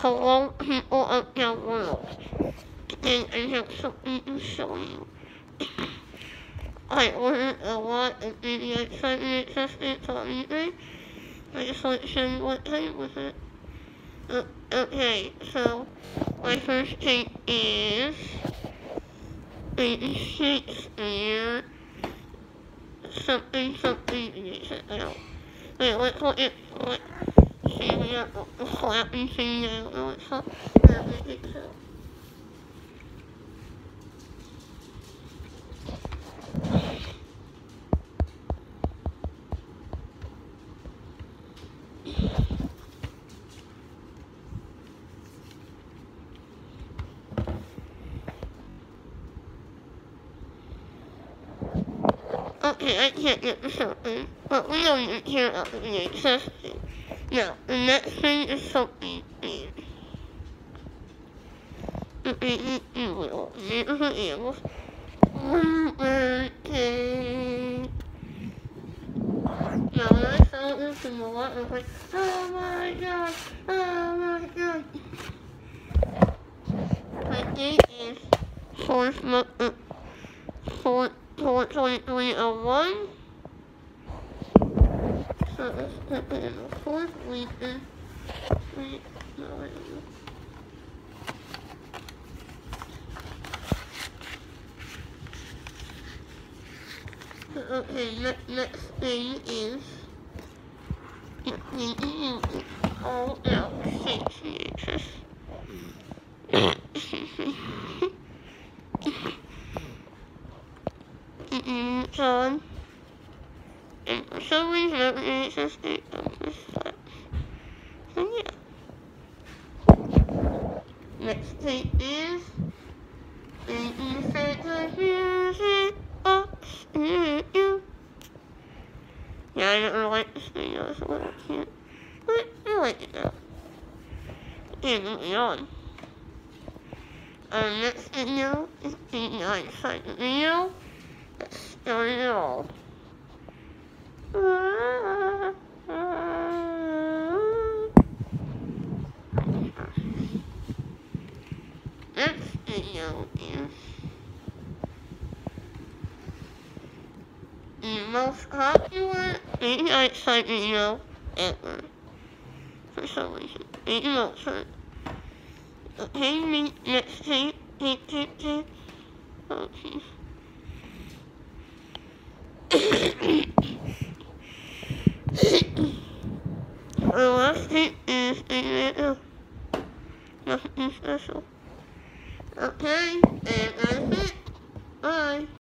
hello people of the world, and I have something to show you. I ordered a lot of media excitement assistance on eBay. I just want to show you what came with it. Okay, so my first thing is a Shakespeare something out. Wait, let's look at what see we have the flapping thing now. Oh, it's not so. Okay, I can't get the something, but we don't even care about the VHS thing. Now, the next thing is something big. The baby evil. It was an evil. Okay. Now, when I saw this in the lot, I was like, oh my god, oh my god. My date is 4/2001. So let's put it in the 4th weekend. Wait, no, I don't know. Okay, next thing is all out Shakespeare. John. And for some reason, it's just on this side. So yeah. Next thing is Baby Santa's music box. Yeah, I don't really like this video, it's a little cute. But I like it now. And moving on. Our next video is the 9-second video that started it all. Next video is the most popular 89-second video ever. For some reason. Maybe Mozart. Okay, next thing. Oh, jeez. The last thing is nothing special. Okay, and that's it. Bye.